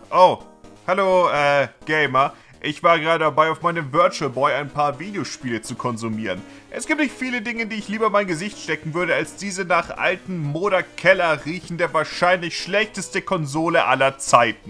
Oh, hallo, Gamer. Ich war gerade dabei, auf meinem Virtual Boy ein paar Videospiele zu konsumieren. Es gibt nicht viele Dinge, die ich lieber in mein Gesicht stecken würde, als diese nach alten Moderkeller riechende, wahrscheinlich schlechteste Konsole aller Zeiten.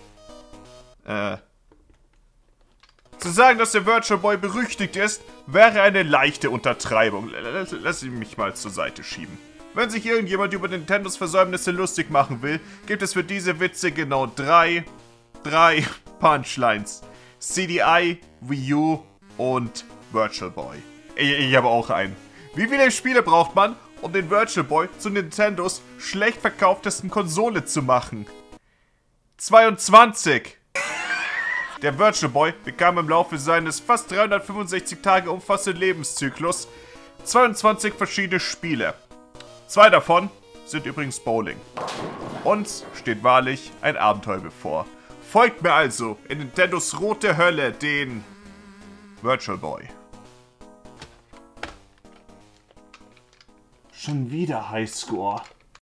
Zu sagen, dass der Virtual Boy berüchtigt ist, wäre eine leichte Untertreibung. Lass mich mal zur Seite schieben. Wenn sich irgendjemand über Nintendos Versäumnisse lustig machen will, gibt es für diese Witze genau drei Punchlines. CDI, Wii U und Virtual Boy. Ich habe auch einen. Wie viele Spiele braucht man, um den Virtual Boy zu Nintendos schlecht verkauftesten Konsole zu machen? 22! Der Virtual Boy bekam im Laufe seines fast 365 Tage umfassenden Lebenszyklus 22 verschiedene Spiele. 2 davon sind übrigens Bowling. Uns steht wahrlich ein Abenteuer bevor. Folgt mir also in Nintendos rote Hölle, den Virtual Boy. Schon wieder Highscore.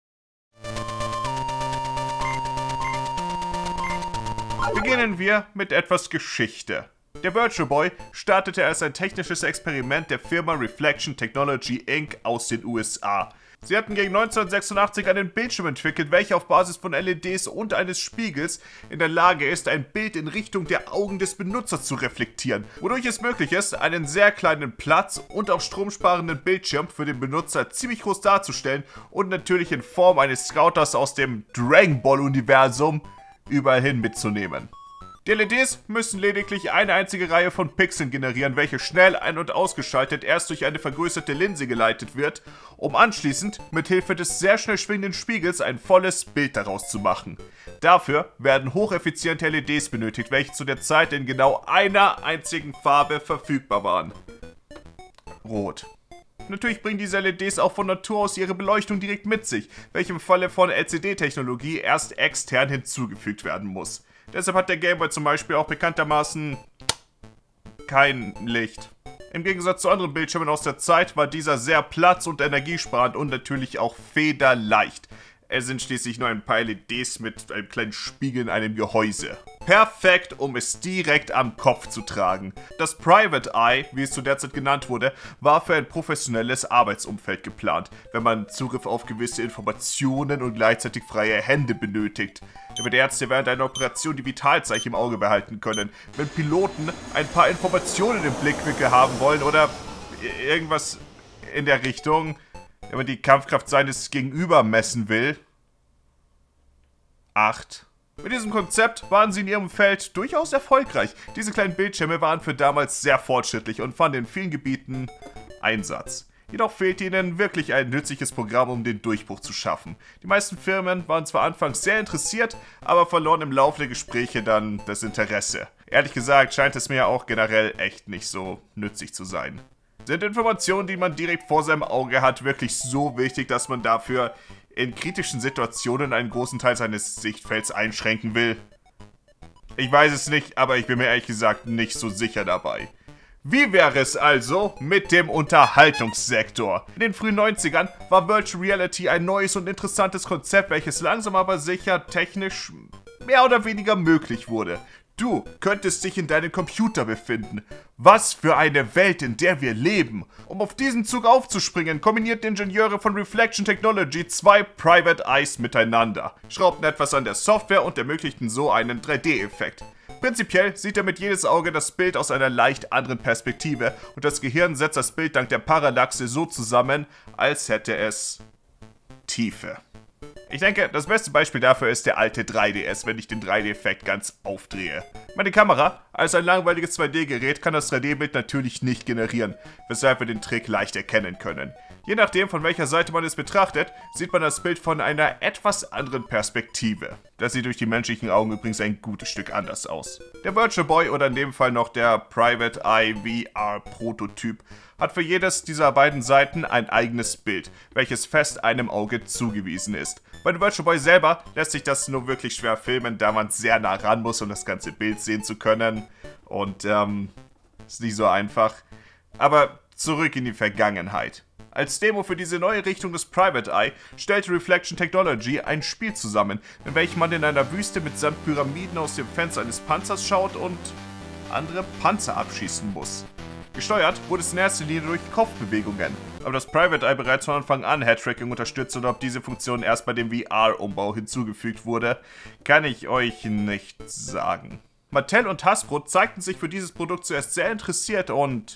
Beginnen wir mit etwas Geschichte. Der Virtual Boy startete als ein technisches Experiment der Firma Reflection Technology Inc. aus den USA. Sie hatten gegen 1986 einen Bildschirm entwickelt, welcher auf Basis von LEDs und eines Spiegels in der Lage ist, ein Bild in Richtung der Augen des Benutzers zu reflektieren, wodurch es möglich ist, einen sehr kleinen Platz und auch stromsparenden Bildschirm für den Benutzer ziemlich groß darzustellen und natürlich in Form eines Scouters aus dem Dragon Ball Universum überall hin mitzunehmen. Die LEDs müssen lediglich eine einzige Reihe von Pixeln generieren, welche schnell ein- und ausgeschaltet erst durch eine vergrößerte Linse geleitet wird, um anschließend mit Hilfe des sehr schnell schwingenden Spiegels ein volles Bild daraus zu machen. Dafür werden hocheffiziente LEDs benötigt, welche zu der Zeit in genau einer einzigen Farbe verfügbar waren. Rot. Natürlich bringen diese LEDs auch von Natur aus ihre Beleuchtung direkt mit sich, welche im Falle von LCD-Technologie erst extern hinzugefügt werden muss. Deshalb hat der Game Boy zum Beispiel auch bekanntermaßen kein Licht. Im Gegensatz zu anderen Bildschirmen aus der Zeit war dieser sehr platz- und energiesparend und natürlich auch federleicht. Es sind schließlich nur ein paar LEDs mit einem kleinen Spiegel in einem Gehäuse. Perfekt, um es direkt am Kopf zu tragen. Das Private Eye, wie es zu der Zeit genannt wurde, war für ein professionelles Arbeitsumfeld geplant, wenn man Zugriff auf gewisse Informationen und gleichzeitig freie Hände benötigt. Damit Ärzte während einer Operation die Vitalzeichen im Auge behalten können. Wenn Piloten ein paar Informationen im Blickwinkel haben wollen oder irgendwas in der Richtung, wenn man die Kampfkraft seines Gegenüber messen will. 8. Mit diesem Konzept waren sie in ihrem Feld durchaus erfolgreich. Diese kleinen Bildschirme waren für damals sehr fortschrittlich und fanden in vielen Gebieten Einsatz. Jedoch fehlte ihnen wirklich ein nützliches Programm, um den Durchbruch zu schaffen. Die meisten Firmen waren zwar anfangs sehr interessiert, aber verloren im Laufe der Gespräche dann das Interesse. Ehrlich gesagt scheint es mir auch generell echt nicht so nützlich zu sein. Sind Informationen, die man direkt vor seinem Auge hat, wirklich so wichtig, dass man dafür in kritischen Situationen einen großen Teil seines Sichtfelds einschränken will? Ich weiß es nicht, aber ich bin mir ehrlich gesagt nicht so sicher dabei. Wie wäre es also mit dem Unterhaltungssektor? In den frühen 90ern war Virtual Reality ein neues und interessantes Konzept, welches langsam aber sicher technisch mehr oder weniger möglich wurde. Du könntest dich in deinem Computer befinden. Was für eine Welt, in der wir leben. Um auf diesen Zug aufzuspringen, kombinierten Ingenieure von Reflection Technology 2 Private Eyes miteinander, schraubten etwas an der Software und ermöglichten so einen 3D-Effekt. Prinzipiell sieht damit jedes Auge das Bild aus einer leicht anderen Perspektive und das Gehirn setzt das Bild dank der Parallaxe so zusammen, als hätte es Tiefe. Ich denke, das beste Beispiel dafür ist der alte 3DS, wenn ich den 3D-Effekt ganz aufdrehe. Meine Kamera, als ein langweiliges 2D-Gerät, kann das 3D-Bild natürlich nicht generieren, weshalb wir den Trick leicht erkennen können. Je nachdem, von welcher Seite man es betrachtet, sieht man das Bild von einer etwas anderen Perspektive. Das sieht durch die menschlichen Augen übrigens ein gutes Stück anders aus. Der Virtual Boy oder in dem Fall noch der Private Eye VR Prototyp hat für jedes dieser beiden Seiten ein eigenes Bild, welches fest einem Auge zugewiesen ist. Bei dem Virtual Boy selber lässt sich das nur wirklich schwer filmen, da man sehr nah ran muss, um das ganze Bild sehen zu können. Und ist nicht so einfach. Aber zurück in die Vergangenheit. Als Demo für diese neue Richtung des Private Eye stellte Reflection Technology ein Spiel zusammen, in welchem man in einer Wüste mitsamt Pyramiden aus dem Fenster eines Panzers schaut und andere Panzer abschießen muss. Gesteuert wurde es in erster Linie durch Kopfbewegungen, aber das Private Eye bereits von Anfang an Headtracking unterstützt und ob diese Funktion erst bei dem VR-Umbau hinzugefügt wurde, kann ich euch nicht sagen. Mattel und Hasbro zeigten sich für dieses Produkt zuerst sehr interessiert und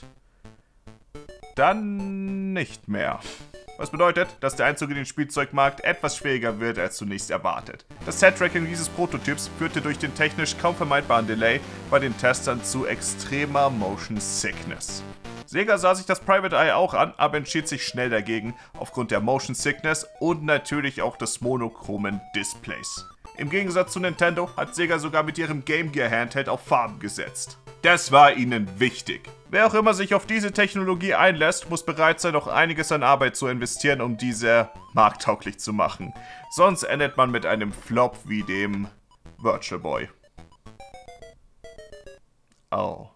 dann nicht mehr. Was bedeutet, dass der Einzug in den Spielzeugmarkt etwas schwieriger wird als zunächst erwartet. Das Headtracking dieses Prototyps führte durch den technisch kaum vermeidbaren Delay bei den Testern zu extremer Motion Sickness. Sega sah sich das Private Eye auch an, aber entschied sich schnell dagegen, aufgrund der Motion Sickness und natürlich auch des monochromen Displays. Im Gegensatz zu Nintendo hat Sega sogar mit ihrem Game Gear Handheld auf Farben gesetzt. Das war ihnen wichtig. Wer auch immer sich auf diese Technologie einlässt, muss bereit sein, auch einiges an Arbeit zu investieren, um diese markttauglich zu machen. Sonst endet man mit einem Flop wie dem Virtual Boy. Oh.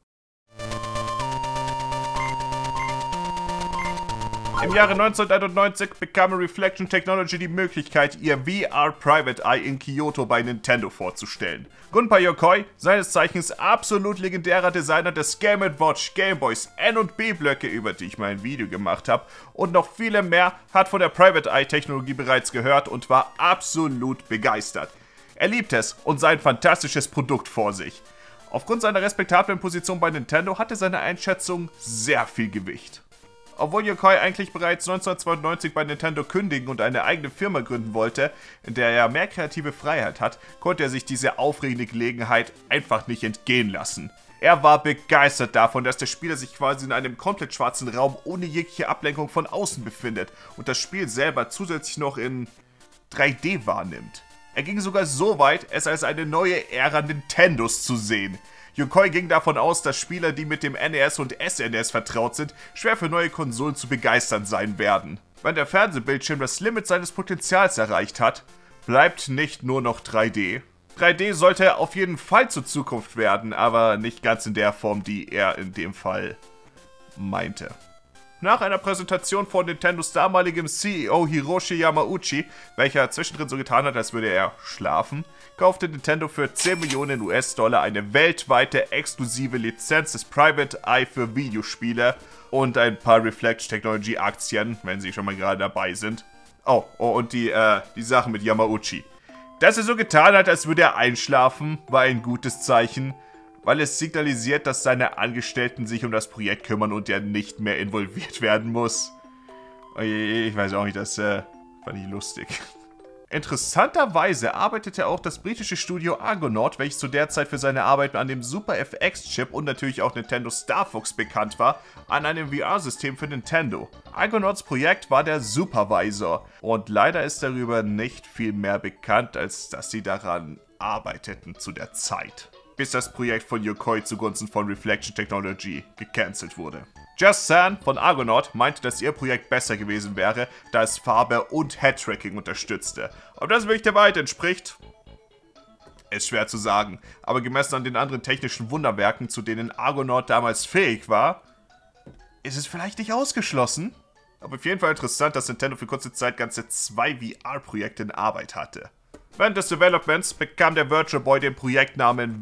Im Jahre 1991 bekam Reflection Technology die Möglichkeit, ihr VR Private Eye in Kyoto bei Nintendo vorzustellen. Gunpei Yokoi, seines Zeichens absolut legendärer Designer des Game & Watch, Gameboys, N- und B-Blöcke, über die ich mal ein Video gemacht habe, und noch viele mehr, hat von der Private Eye Technologie bereits gehört und war absolut begeistert. Er liebt es und sah ein fantastisches Produkt vor sich. Aufgrund seiner respektablen Position bei Nintendo hatte seine Einschätzung sehr viel Gewicht. Obwohl Yokoi eigentlich bereits 1992 bei Nintendo kündigen und eine eigene Firma gründen wollte, in der er mehr kreative Freiheit hat, konnte er sich diese aufregende Gelegenheit einfach nicht entgehen lassen. Er war begeistert davon, dass der Spieler sich quasi in einem komplett schwarzen Raum ohne jegliche Ablenkung von außen befindet und das Spiel selber zusätzlich noch in 3D wahrnimmt. Er ging sogar so weit, es als eine neue Ära Nintendos zu sehen. Yokoi ging davon aus, dass Spieler, die mit dem NES und SNES vertraut sind, schwer für neue Konsolen zu begeistern sein werden. Wenn der Fernsehbildschirm das Limit seines Potenzials erreicht hat, bleibt nicht nur noch 3D. 3D sollte auf jeden Fall zur Zukunft werden, aber nicht ganz in der Form, die er in dem Fall meinte. Nach einer Präsentation von Nintendos damaligem CEO Hiroshi Yamauchi, welcher zwischendrin so getan hat, als würde er schlafen, kaufte Nintendo für 10 Millionen US-Dollar eine weltweite exklusive Lizenz des Private Eye für Videospiele und ein paar Reflection Technology Aktien, wenn sie schon mal gerade dabei sind. Oh, und die Sache mit Yamauchi. Dass er so getan hat, als würde er einschlafen, war ein gutes Zeichen, weil es signalisiert, dass seine Angestellten sich um das Projekt kümmern und er nicht mehr involviert werden muss. Ich weiß auch nicht, das fand ich lustig. Interessanterweise arbeitete auch das britische Studio Argonaut, welches zu der Zeit für seine Arbeit an dem Super FX-Chip und natürlich auch Nintendo Star Fox bekannt war, an einem VR-System für Nintendo. Argonauts Projekt war der Supervisor und leider ist darüber nicht viel mehr bekannt, als dass sie daran arbeiteten zu der Zeit, bis das Projekt von Yokoi zugunsten von Reflection Technology gecancelt wurde. Just San von Argonaut meinte, dass ihr Projekt besser gewesen wäre, da es Farbe und Headtracking unterstützte. Ob das wirklich der Wahrheit entspricht, ist schwer zu sagen, aber gemessen an den anderen technischen Wunderwerken, zu denen Argonaut damals fähig war, ist es vielleicht nicht ausgeschlossen. Aber auf jeden Fall interessant, dass Nintendo für kurze Zeit ganze 2 VR-Projekte in Arbeit hatte. Während des Developments bekam der Virtual Boy den Projektnamen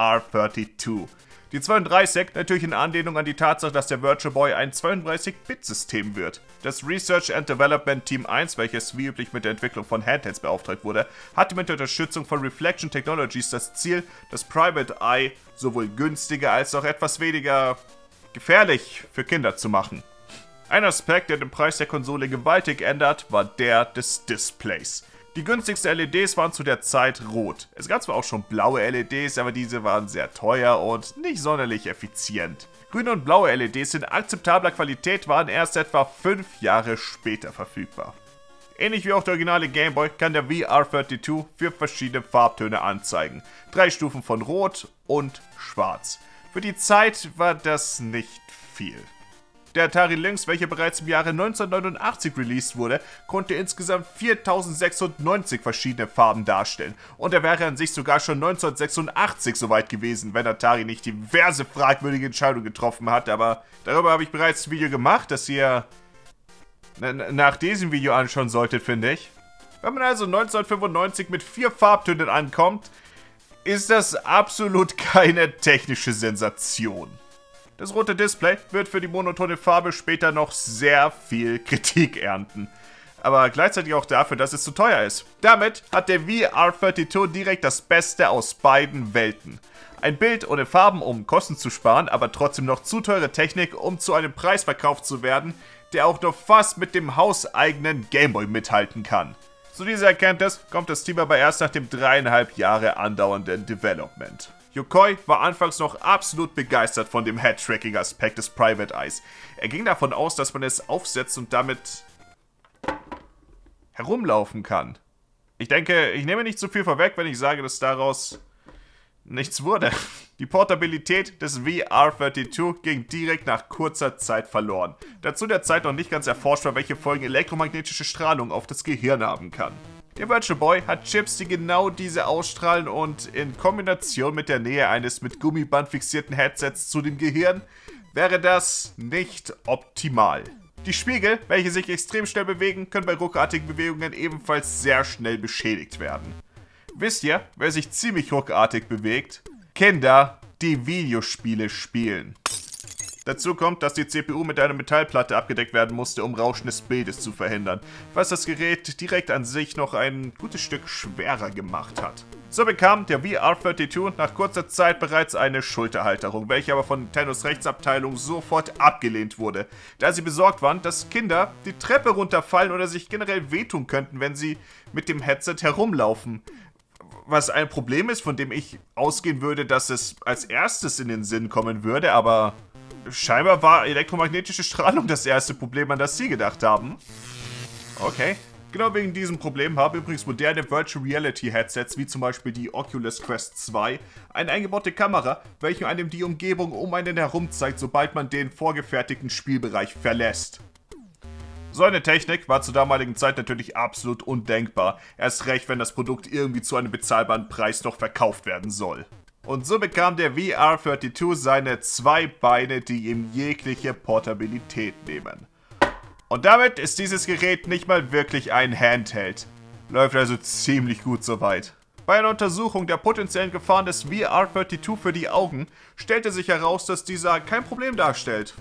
VR32. Die 32 natürlich in Anlehnung an die Tatsache, dass der Virtual Boy ein 32-Bit-System wird. Das Research and Development Team 1, welches wie üblich mit der Entwicklung von Handhelds beauftragt wurde, hatte mit der Unterstützung von Reflection Technologies das Ziel, das Private Eye sowohl günstiger als auch etwas weniger gefährlich für Kinder zu machen. Ein Aspekt, der den Preis der Konsole gewaltig ändert, war der des Displays. Die günstigsten LEDs waren zu der Zeit rot. Es gab zwar auch schon blaue LEDs, aber diese waren sehr teuer und nicht sonderlich effizient. Grüne und blaue LEDs in akzeptabler Qualität waren erst etwa 5 Jahre später verfügbar. Ähnlich wie auch der originale Game Boy kann der VR32 4 verschiedene Farbtöne anzeigen. 3 Stufen von Rot und Schwarz. Für die Zeit war das nicht viel. Der Atari Lynx, welcher bereits im Jahre 1989 released wurde, konnte insgesamt 4096 verschiedene Farben darstellen. Und er wäre an sich sogar schon 1986 soweit gewesen, wenn Atari nicht diverse fragwürdige Entscheidungen getroffen hat. Aber darüber habe ich bereits ein Video gemacht, das ihr nach diesem Video anschauen solltet, finde ich. Wenn man also 1995 mit 4 Farbtönen ankommt, ist das absolut keine technische Sensation. Das rote Display wird für die monotone Farbe später noch sehr viel Kritik ernten. Aber gleichzeitig auch dafür, dass es zu teuer ist. Damit hat der VR32 direkt das Beste aus beiden Welten. Ein Bild ohne Farben, um Kosten zu sparen, aber trotzdem noch zu teure Technik, um zu einem Preis verkauft zu werden, der auch nur fast mit dem hauseigenen Gameboy mithalten kann. Zu dieser Erkenntnis kommt das Team aber erst nach dem 3,5 Jahre andauernden Development. Yokoi war anfangs noch absolut begeistert von dem Head-Tracking-Aspekt des Private Eyes. Er ging davon aus, dass man es aufsetzt und damit herumlaufen kann. Ich denke, ich nehme nicht zu viel vorweg, wenn ich sage, dass daraus nichts wurde. Die Portabilität des VR32 ging direkt nach kurzer Zeit verloren, da zu der Zeit noch nicht ganz erforscht war, welche Folgen elektromagnetische Strahlung auf das Gehirn haben kann. Der Virtual Boy hat Chips, die genau diese ausstrahlen und in Kombination mit der Nähe eines mit Gummiband fixierten Headsets zu dem Gehirn wäre das nicht optimal. Die Spiegel, welche sich extrem schnell bewegen, können bei ruckartigen Bewegungen ebenfalls sehr schnell beschädigt werden. Wisst ihr, wer sich ziemlich ruckartig bewegt? Kinder, die Videospiele spielen. Dazu kommt, dass die CPU mit einer Metallplatte abgedeckt werden musste, um Rauschen des Bildes zu verhindern, was das Gerät direkt an sich noch ein gutes Stück schwerer gemacht hat. So bekam der VR32 nach kurzer Zeit bereits eine Schulterhalterung, welche aber von Nintendos Rechtsabteilung sofort abgelehnt wurde, da sie besorgt waren, dass Kinder die Treppe runterfallen oder sich generell wehtun könnten, wenn sie mit dem Headset herumlaufen. Was ein Problem ist, von dem ich ausgehen würde, dass es als erstes in den Sinn kommen würde, aber scheinbar war elektromagnetische Strahlung das erste Problem, an das sie gedacht haben. Okay. Genau wegen diesem Problem haben übrigens moderne Virtual Reality Headsets, wie zum Beispiel die Oculus Quest 2, eine eingebaute Kamera, welche einem die Umgebung um einen herum zeigt, sobald man den vorgefertigten Spielbereich verlässt. So eine Technik war zur damaligen Zeit natürlich absolut undenkbar, erst recht, wenn das Produkt irgendwie zu einem bezahlbaren Preis noch verkauft werden soll. Und so bekam der VR32 seine 2 Beine, die ihm jegliche Portabilität nehmen. Und damit ist dieses Gerät nicht mal wirklich ein Handheld. Läuft also ziemlich gut soweit. Bei einer Untersuchung der potenziellen Gefahren des VR32 für die Augen stellte sich heraus, dass dieser kein Problem darstellt.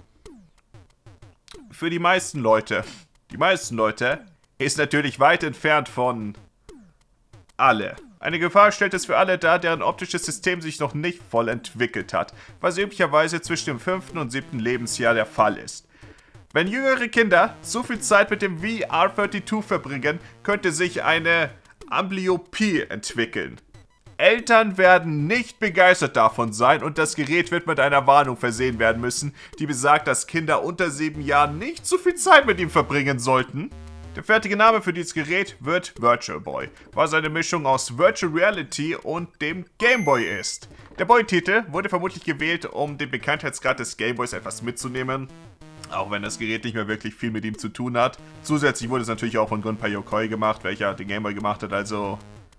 Für die meisten Leute. Die meisten Leute ist natürlich weit entfernt von alle. Eine Gefahr stellt es für alle dar, deren optisches System sich noch nicht voll entwickelt hat, was üblicherweise zwischen dem 5. und 7. Lebensjahr der Fall ist. Wenn jüngere Kinder zu viel Zeit mit dem VR32 verbringen, könnte sich eine Amblyopie entwickeln. Eltern werden nicht begeistert davon sein und das Gerät wird mit einer Warnung versehen werden müssen, die besagt, dass Kinder unter 7 Jahren nicht zu viel Zeit mit ihm verbringen sollten. Der fertige Name für dieses Gerät wird Virtual Boy, was eine Mischung aus Virtual Reality und dem Game Boy ist. Der Boy-Titel wurde vermutlich gewählt, um den Bekanntheitsgrad des Game Boys etwas mitzunehmen, auch wenn das Gerät nicht mehr wirklich viel mit ihm zu tun hat. Zusätzlich wurde es natürlich auch von Gunpei Yokoi gemacht, welcher den Game Boy gemacht hat, also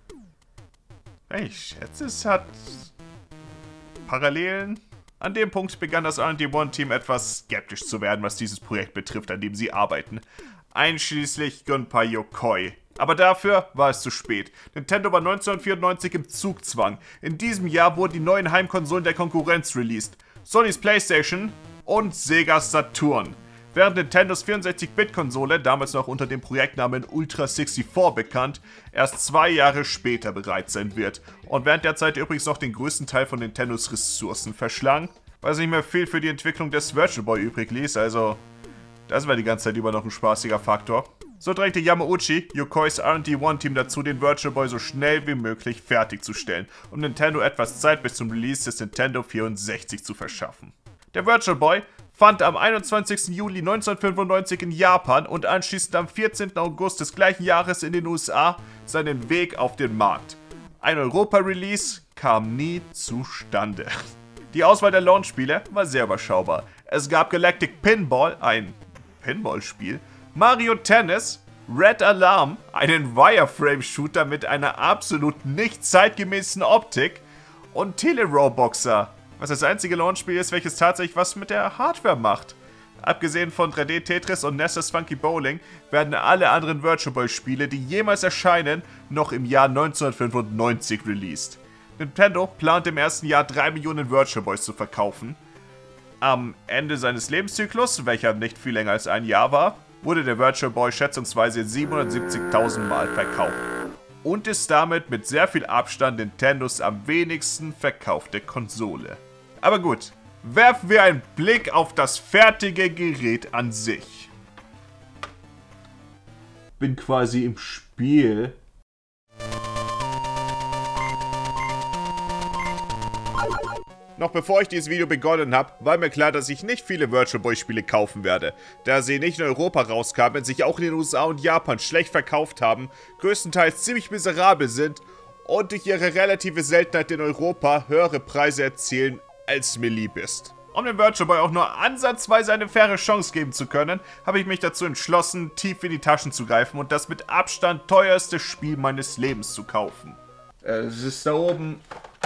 ich schätze, es hat Parallelen. An dem Punkt begann das R&D1-Team etwas skeptisch zu werden, was dieses Projekt betrifft, an dem sie arbeiten. Einschließlich Gunpei Yokoi. Aber dafür war es zu spät. Nintendo war 1994 im Zugzwang. In diesem Jahr wurden die neuen Heimkonsolen der Konkurrenz released. Sonys PlayStation und Sega's Saturn. Während Nintendos 64-Bit-Konsole, damals noch unter dem Projektnamen Ultra 64 bekannt, erst 2 Jahre später bereit sein wird. Und während der Zeit übrigens noch den größten Teil von Nintendos Ressourcen verschlang, was nicht mehr viel für die Entwicklung des Virtual Boy übrig ließ, also das war die ganze Zeit über noch ein spaßiger Faktor. So drängte Yamauchi, Yokois R&D1-Team dazu, den Virtual Boy so schnell wie möglich fertigzustellen, um Nintendo etwas Zeit bis zum Release des Nintendo 64 zu verschaffen. Der Virtual Boy fand am 21. Juli 1995 in Japan und anschließend am 14. August des gleichen Jahres in den USA seinen Weg auf den Markt. Ein Europa-Release kam nie zustande. Die Auswahl der Launch-Spiele war sehr überschaubar. Es gab Galactic Pinball, ein Pinballspiel, Mario Tennis, Red Alarm, einen Wireframe-Shooter mit einer absolut nicht zeitgemäßen Optik und Tele-Roboxer, was das einzige Launchspiel ist, welches tatsächlich was mit der Hardware macht. Abgesehen von 3D Tetris und Ness's Funky Bowling werden alle anderen Virtual Boy Spiele, die jemals erscheinen, noch im Jahr 1995 released. Nintendo plant im ersten Jahr 3 Millionen Virtual Boys zu verkaufen. Am Ende seines Lebenszyklus, welcher nicht viel länger als ein Jahr war, wurde der Virtual Boy schätzungsweise 770.000 Mal verkauft und ist damit mit sehr viel Abstand Nintendos am wenigsten verkaufte Konsole. Aber gut, werfen wir einen Blick auf das fertige Gerät an sich. Bin quasi im Spiel. Noch bevor ich dieses Video begonnen habe, war mir klar, dass ich nicht viele Virtual Boy Spiele kaufen werde, da sie nicht in Europa rauskamen, sich auch in den USA und Japan schlecht verkauft haben, größtenteils ziemlich miserabel sind und durch ihre relative Seltenheit in Europa höhere Preise erzielen, als mir lieb ist. Um dem Virtual Boy auch nur ansatzweise eine faire Chance geben zu können, habe ich mich dazu entschlossen, tief in die Taschen zu greifen und das mit Abstand teuerste Spiel meines Lebens zu kaufen. Es ist da oben.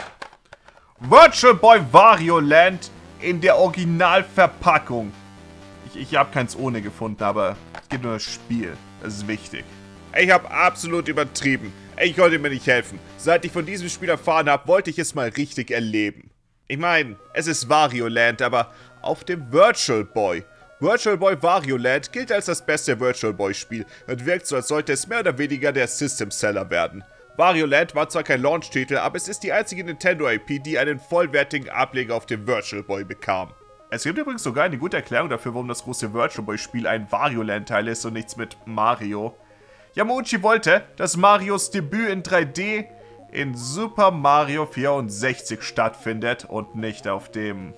Virtual Boy Wario Land in der Originalverpackung. Ich habe keins ohne gefunden, aber es gibt nur das Spiel. Das ist wichtig. Ich habe absolut übertrieben. Ich konnte mir nicht helfen. Seit ich von diesem Spiel erfahren habe, wollte ich es mal richtig erleben. Ich meine, es ist Wario Land, aber auf dem Virtual Boy. Virtual Boy Wario Land gilt als das beste Virtual Boy Spiel und wirkt so, als sollte es mehr oder weniger der System Seller werden. Wario Land war zwar kein Launch-Titel, aber es ist die einzige Nintendo-IP, die einen vollwertigen Ableger auf dem Virtual Boy bekam. Es gibt übrigens sogar eine gute Erklärung dafür, warum das große Virtual Boy Spiel ein Wario Land-Teil ist und nichts mit Mario. Yamauchi wollte, dass Marios Debüt in 3D in Super Mario 64 stattfindet und nicht auf dem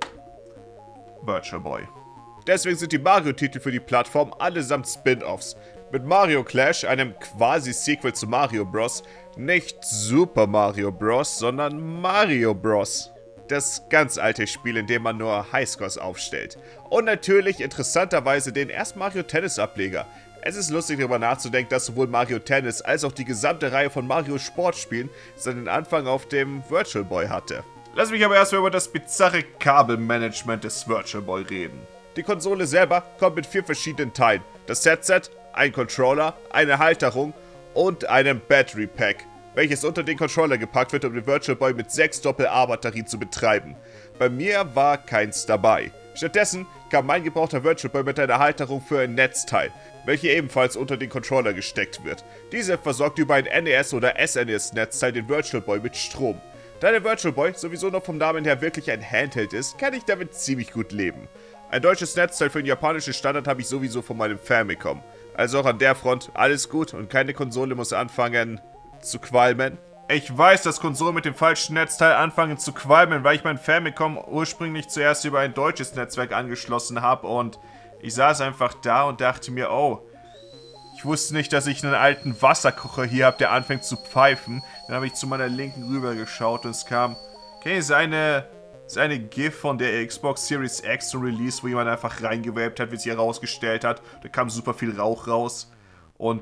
Virtual Boy. Deswegen sind die Mario-Titel für die Plattform allesamt Spin-Offs. Mit Mario Clash, einem quasi-Sequel zu Mario Bros., nicht Super Mario Bros., sondern Mario Bros. Das ganz alte Spiel, in dem man nur Highscores aufstellt. Und natürlich interessanterweise den ersten Mario Tennis Ableger. Es ist lustig darüber nachzudenken, dass sowohl Mario Tennis als auch die gesamte Reihe von Mario Sportspielen seinen Anfang auf dem Virtual Boy hatte. Lass mich aber erstmal über das bizarre Kabelmanagement des Virtual Boy reden. Die Konsole selber kommt mit 4 verschiedenen Teilen. Das Headset, ein Controller, eine Halterung und einem Battery Pack, welches unter den Controller gepackt wird, um den Virtual Boy mit 6 Doppel-A-Batterien zu betreiben. Bei mir war keins dabei. Stattdessen kam mein gebrauchter Virtual Boy mit einer Halterung für ein Netzteil, welche ebenfalls unter den Controller gesteckt wird. Diese versorgt über ein NES oder SNES-Netzteil den Virtual Boy mit Strom. Da der Virtual Boy sowieso noch vom Namen her wirklich ein Handheld ist, kann ich damit ziemlich gut leben. Ein deutsches Netzteil für den japanischen Standard habe ich sowieso von meinem Famicom. Also auch an der Front alles gut und keine Konsole muss anfangen zu qualmen. Ich weiß, dass Konsolen mit dem falschen Netzteil anfangen zu qualmen, weil ich mein Famicom ursprünglich zuerst über ein deutsches Netzwerk angeschlossen habe und ich saß einfach da und dachte mir, oh, ich wusste nicht, dass ich einen alten Wasserkocher hier habe, der anfängt zu pfeifen. Dann habe ich zu meiner Linken rüber geschaut und es kam, okay, seine GIF von der Xbox Series X zum Release, wo jemand einfach reingewaped hat, wie es sich herausgestellt hat. Da kam super viel Rauch raus. Und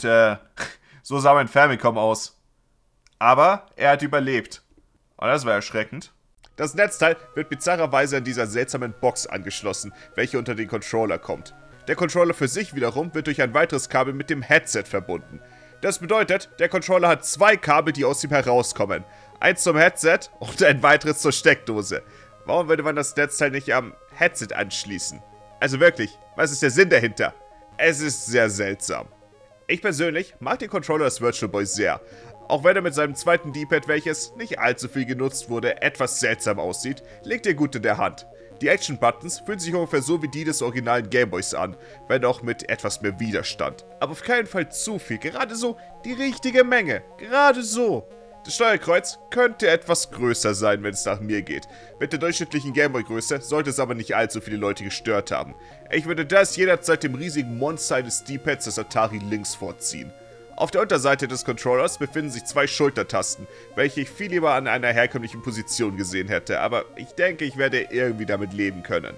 so sah mein Famicom aus. Aber er hat überlebt. Und das war erschreckend. Das Netzteil wird bizarrerweise an dieser seltsamen Box angeschlossen, welche unter den Controller kommt. Der Controller für sich wiederum wird durch ein weiteres Kabel mit dem Headset verbunden. Das bedeutet, der Controller hat 2 Kabel, die aus ihm herauskommen. Eins zum Headset und ein weiteres zur Steckdose. Warum würde man das Netzteil nicht am Headset anschließen? Also wirklich, was ist der Sinn dahinter? Es ist sehr seltsam. Ich persönlich mag den Controller des Virtual Boy sehr. Auch wenn er mit seinem zweiten D-Pad, welches nicht allzu viel genutzt wurde, etwas seltsam aussieht, liegt er gut in der Hand. Die Action-Buttons fühlen sich ungefähr so wie die des originalen Gameboys an, wenn auch mit etwas mehr Widerstand. Aber auf keinen Fall zu viel, gerade so die richtige Menge, gerade so. Das Steuerkreuz könnte etwas größer sein, wenn es nach mir geht. Mit der durchschnittlichen Gameboy-Größe sollte es aber nicht allzu viele Leute gestört haben. Ich würde das jederzeit dem riesigen Monster eines D-Pads des Atari Lynx vorziehen. Auf der Unterseite des Controllers befinden sich 2 Schultertasten, welche ich viel lieber an einer herkömmlichen Position gesehen hätte, aber ich denke, ich werde irgendwie damit leben können.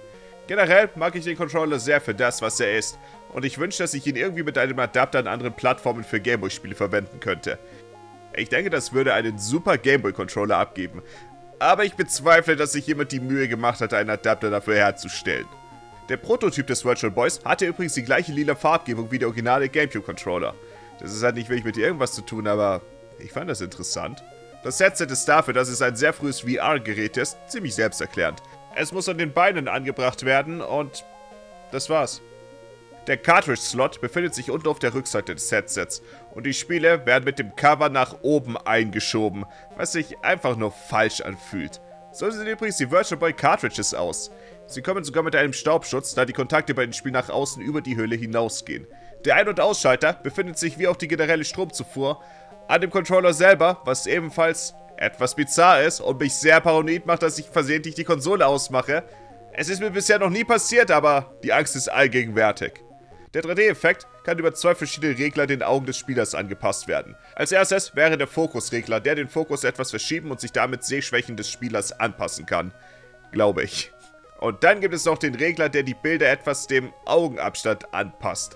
Generell mag ich den Controller sehr für das, was er ist. Und ich wünsche, dass ich ihn irgendwie mit einem Adapter an anderen Plattformen für Gameboy-Spiele verwenden könnte. Ich denke, das würde einen super Gameboy-Controller abgeben. Aber ich bezweifle, dass sich jemand die Mühe gemacht hat, einen Adapter dafür herzustellen. Der Prototyp des Virtual Boys hatte übrigens die gleiche lila Farbgebung wie der originale Gamecube-Controller. Das hat nicht wirklich mit irgendwas zu tun, aber ich fand das interessant. Das Headset ist dafür, dass es ein sehr frühes VR-Gerät ist, ziemlich selbsterklärend. Es muss an den Beinen angebracht werden und das war's. Der Cartridge-Slot befindet sich unten auf der Rückseite des Headsets und die Spiele werden mit dem Cover nach oben eingeschoben, was sich einfach nur falsch anfühlt. So sehen übrigens die Virtual Boy Cartridges aus. Sie kommen sogar mit einem Staubschutz, da die Kontakte bei den Spielen nach außen über die Hülle hinausgehen. Der Ein- und Ausschalter befindet sich wie auch die generelle Stromzufuhr an dem Controller selber, was ebenfalls etwas bizarr ist und mich sehr paranoid macht, dass ich versehentlich die Konsole ausmache. Es ist mir bisher noch nie passiert, aber die Angst ist allgegenwärtig. Der 3D-Effekt kann über zwei verschiedene Regler den Augen des Spielers angepasst werden. Als erstes wäre der Fokusregler, der den Fokus etwas verschieben und sich damit Sehschwächen des Spielers anpassen kann. Glaube ich. Und dann gibt es noch den Regler, der die Bilder etwas dem Augenabstand anpasst.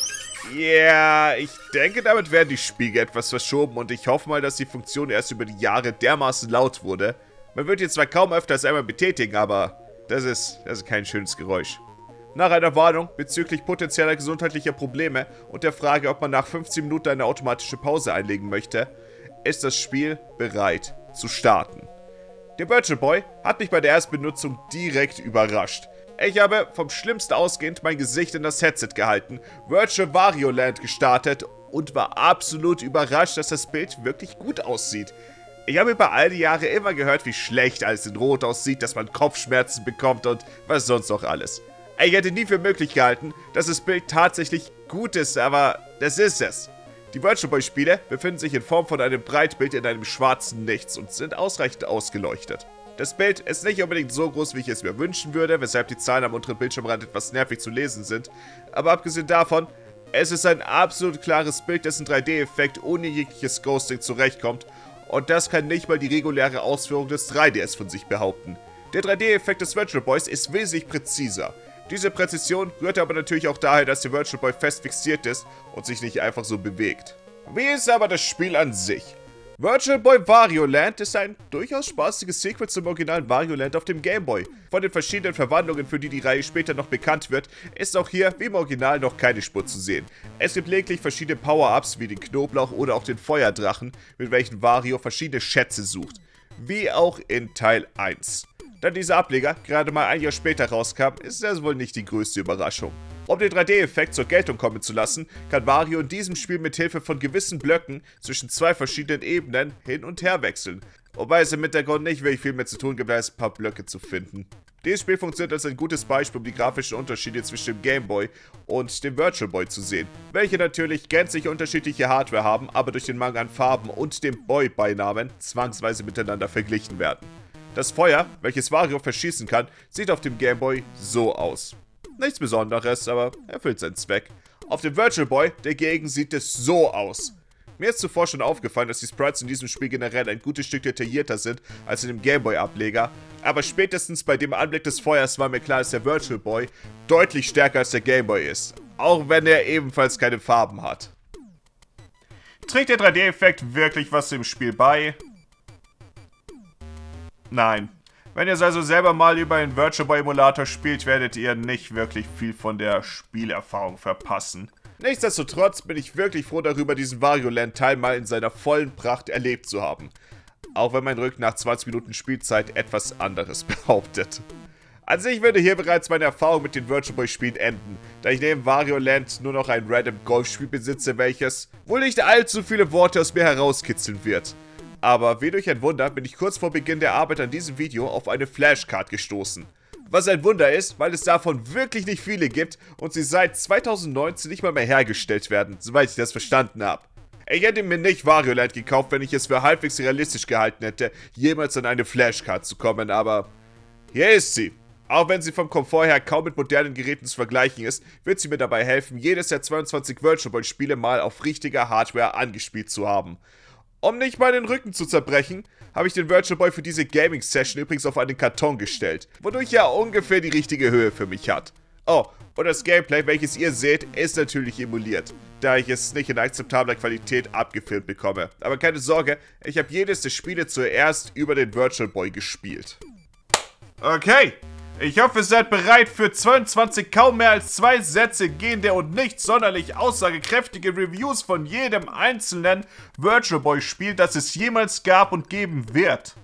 Ja, ich denke, damit werden die Spiegel etwas verschoben und ich hoffe mal, dass die Funktion erst über die Jahre dermaßen laut wurde. Man wird ihn zwar kaum öfter als einmal betätigen, aber das ist kein schönes Geräusch. Nach einer Warnung bezüglich potenzieller gesundheitlicher Probleme und der Frage, ob man nach 15 Minuten eine automatische Pause einlegen möchte, ist das Spiel bereit zu starten. Der Virtual Boy hat mich bei der Erstbenutzung direkt überrascht. Ich habe vom Schlimmsten ausgehend mein Gesicht in das Headset gehalten, Virtual Wario Land gestartet und war absolut überrascht, dass das Bild wirklich gut aussieht. Ich habe über all die Jahre immer gehört, wie schlecht alles in Rot aussieht, dass man Kopfschmerzen bekommt und was sonst noch alles. Ich hätte nie für möglich gehalten, dass das Bild tatsächlich gut ist, aber das ist es. Die Virtual Boy Spiele befinden sich in Form von einem Breitbild in einem schwarzen Nichts und sind ausreichend ausgeleuchtet. Das Bild ist nicht unbedingt so groß, wie ich es mir wünschen würde, weshalb die Zahlen am unteren Bildschirmrand etwas nervig zu lesen sind, aber abgesehen davon, es ist ein absolut klares Bild, dessen 3D-Effekt ohne jegliches Ghosting zurechtkommt und das kann nicht mal die reguläre Ausführung des 3DS von sich behaupten. Der 3D-Effekt des Virtual Boys ist wesentlich präziser. Diese Präzision rührt aber natürlich auch daher, dass der Virtual Boy fest fixiert ist und sich nicht einfach so bewegt. Wie ist aber das Spiel an sich? Virtual Boy Wario Land ist ein durchaus spaßiges Sequel zum originalen Wario Land auf dem Game Boy. Von den verschiedenen Verwandlungen, für die die Reihe später noch bekannt wird, ist auch hier, wie im Original, noch keine Spur zu sehen. Es gibt lediglich verschiedene Power-Ups, wie den Knoblauch oder auch den Feuerdrachen, mit welchen Wario verschiedene Schätze sucht. Wie auch in Teil 1. Da dieser Ableger gerade mal ein Jahr später rauskam, ist das wohl nicht die größte Überraschung. Um den 3D-Effekt zur Geltung kommen zu lassen, kann Wario in diesem Spiel mit Hilfe von gewissen Blöcken zwischen zwei verschiedenen Ebenen hin und her wechseln. Wobei es im Hintergrund nicht wirklich viel mehr zu tun gibt, als ein paar Blöcke zu finden. Dieses Spiel funktioniert als ein gutes Beispiel, um die grafischen Unterschiede zwischen dem Game Boy und dem Virtual Boy zu sehen, welche natürlich gänzlich unterschiedliche Hardware haben, aber durch den Mangel an Farben und dem Boy-Beinamen zwangsweise miteinander verglichen werden. Das Feuer, welches Wario verschießen kann, sieht auf dem Game Boy so aus. Nichts Besonderes, aber erfüllt seinen Zweck. Auf dem Virtual Boy dagegen sieht es so aus. Mir ist zuvor schon aufgefallen, dass die Sprites in diesem Spiel generell ein gutes Stück detaillierter sind als in dem Game Boy Ableger, aber spätestens bei dem Anblick des Feuers war mir klar, dass der Virtual Boy deutlich stärker als der Game Boy ist, auch wenn er ebenfalls keine Farben hat. Trägt der 3D-Effekt wirklich was dem Spiel bei? Nein. Wenn ihr es also selber mal über einen Virtual Boy Emulator spielt, werdet ihr nicht wirklich viel von der Spielerfahrung verpassen. Nichtsdestotrotz bin ich wirklich froh darüber, diesen Wario Land Teil mal in seiner vollen Pracht erlebt zu haben. Auch wenn mein Rücken nach 20 Minuten Spielzeit etwas anderes behauptet. An sich würde hier bereits meine Erfahrung mit den Virtual Boy Spielen enden, da ich neben Wario Land nur noch ein random Golfspiel besitze, welches wohl nicht allzu viele Worte aus mir herauskitzeln wird. Aber wie durch ein Wunder bin ich kurz vor Beginn der Arbeit an diesem Video auf eine Flashcard gestoßen. Was ein Wunder ist, weil es davon wirklich nicht viele gibt und sie seit 2019 nicht mal mehr hergestellt werden, soweit ich das verstanden habe. Ich hätte mir nicht Wario Land gekauft, wenn ich es für halbwegs realistisch gehalten hätte, jemals an eine Flashcard zu kommen, aber hier ist sie. Auch wenn sie vom Komfort her kaum mit modernen Geräten zu vergleichen ist, wird sie mir dabei helfen, jedes der 22 Virtual Boy Spiele mal auf richtiger Hardware angespielt zu haben. Um nicht meinen Rücken zu zerbrechen, habe ich den Virtual Boy für diese Gaming-Session übrigens auf einen Karton gestellt, wodurch er ungefähr die richtige Höhe für mich hat. Oh, und das Gameplay, welches ihr seht, ist natürlich emuliert, da ich es nicht in akzeptabler Qualität abgefilmt bekomme. Aber keine Sorge, ich habe jedes der Spiele zuerst über den Virtual Boy gespielt. Okay, ich hoffe, ihr seid bereit für 22 kaum mehr als 2 Sätze gehende und nicht sonderlich aussagekräftige Reviews von jedem einzelnen Virtual Boy Spiel, das es jemals gab und geben wird.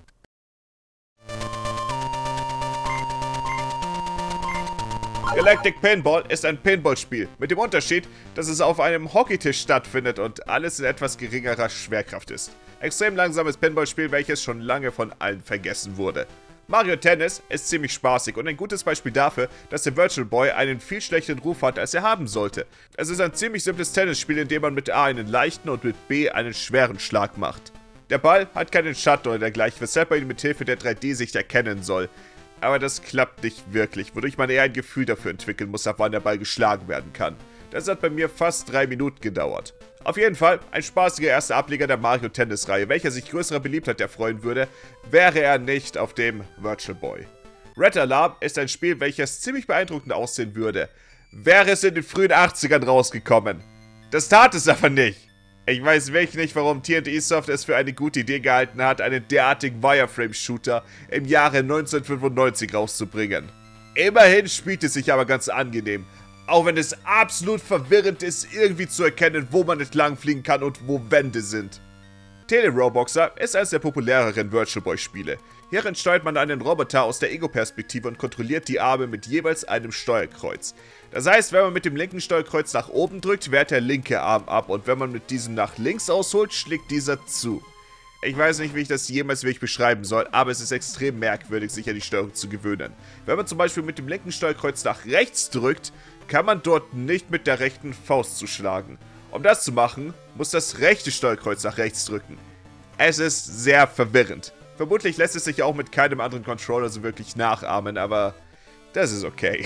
Galactic Pinball ist ein Pinballspiel, mit dem Unterschied, dass es auf einem Hockeytisch stattfindet und alles in etwas geringerer Schwerkraft ist. Extrem langsames Pinballspiel, welches schon lange von allen vergessen wurde. Mario Tennis ist ziemlich spaßig und ein gutes Beispiel dafür, dass der Virtual Boy einen viel schlechteren Ruf hat, als er haben sollte. Es ist ein ziemlich simples Tennisspiel, in dem man mit A einen leichten und mit B einen schweren Schlag macht. Der Ball hat keinen Schatten oder dergleichen, weshalb man ihn mit Hilfe der 3D-Sicht erkennen soll. Aber das klappt nicht wirklich, wodurch man eher ein Gefühl dafür entwickeln muss, ab wann der Ball geschlagen werden kann. Das hat bei mir fast 3 Minuten gedauert. Auf jeden Fall ein spaßiger erster Ableger der Mario Tennis Reihe, welcher sich größerer Beliebtheit erfreuen würde, wäre er nicht auf dem Virtual Boy. Red Alarm ist ein Spiel, welches ziemlich beeindruckend aussehen würde, wäre es in den frühen 80ern rausgekommen. Das tat es aber nicht. Ich weiß wirklich nicht, warum TNT Soft es für eine gute Idee gehalten hat, einen derartigen Wireframe-Shooter im Jahre 1995 rauszubringen. Immerhin spielt es sich aber ganz angenehm. Auch wenn es absolut verwirrend ist, irgendwie zu erkennen, wo man entlang fliegen kann und wo Wände sind. Tele-Roboxer ist eines der populäreren Virtual Boy Spiele. Hierin steuert man einen Roboter aus der Ego-Perspektive und kontrolliert die Arme mit jeweils einem Steuerkreuz. Das heißt, wenn man mit dem linken Steuerkreuz nach oben drückt, wehrt der linke Arm ab und wenn man mit diesem nach links ausholt, schlägt dieser zu. Ich weiß nicht, wie ich das jemals wirklich beschreiben soll, aber es ist extrem merkwürdig, sich an die Steuerung zu gewöhnen. Wenn man zum Beispiel mit dem linken Steuerkreuz nach rechts drückt, kann man dort nicht mit der rechten Faust zuschlagen. Um das zu machen, muss das rechte Steuerkreuz nach rechts drücken. Es ist sehr verwirrend. Vermutlich lässt es sich auch mit keinem anderen Controller so wirklich nachahmen, aber das ist okay.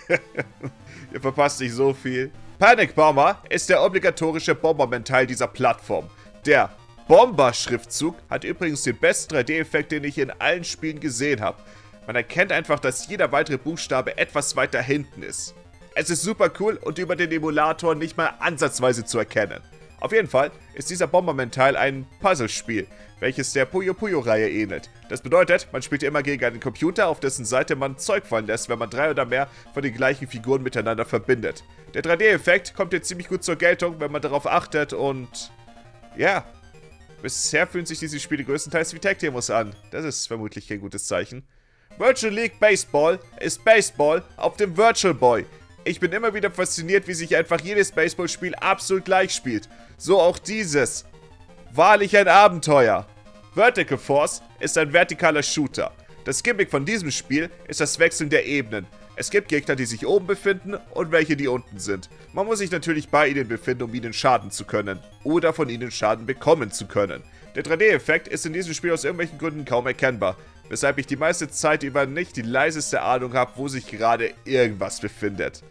Ihr verpasst nicht so viel. Panic Bomber ist der obligatorische Bomberman-Teil dieser Plattform. Der Bomber-Schriftzug hat übrigens den besten 3D-Effekt, den ich in allen Spielen gesehen habe. Man erkennt einfach, dass jeder weitere Buchstabe etwas weiter hinten ist. Es ist super cool und über den Emulator nicht mal ansatzweise zu erkennen. Auf jeden Fall ist dieser Bomberman-Teil ein Puzzlespiel, welches der Puyo Puyo-Reihe ähnelt. Das bedeutet, man spielt immer gegen einen Computer, auf dessen Seite man Zeug fallen lässt, wenn man 3 oder mehr von den gleichen Figuren miteinander verbindet. Der 3D-Effekt kommt hier ziemlich gut zur Geltung, wenn man darauf achtet und ja, bisher fühlen sich diese Spiele größtenteils wie Tech-Demos an. Das ist vermutlich kein gutes Zeichen. Virtual League Baseball ist Baseball auf dem Virtual Boy. Ich bin immer wieder fasziniert, wie sich einfach jedes Baseballspiel absolut gleich spielt. So auch dieses. Wahrlich ein Abenteuer. Vertical Force ist ein vertikaler Shooter. Das Gimmick von diesem Spiel ist das Wechseln der Ebenen. Es gibt Gegner, die sich oben befinden und welche, die unten sind. Man muss sich natürlich bei ihnen befinden, um ihnen schaden zu können. Oder von ihnen Schaden bekommen zu können. Der 3D-Effekt ist in diesem Spiel aus irgendwelchen Gründen kaum erkennbar. Weshalb ich die meiste Zeit über nicht die leiseste Ahnung habe, wo sich gerade irgendwas befindet.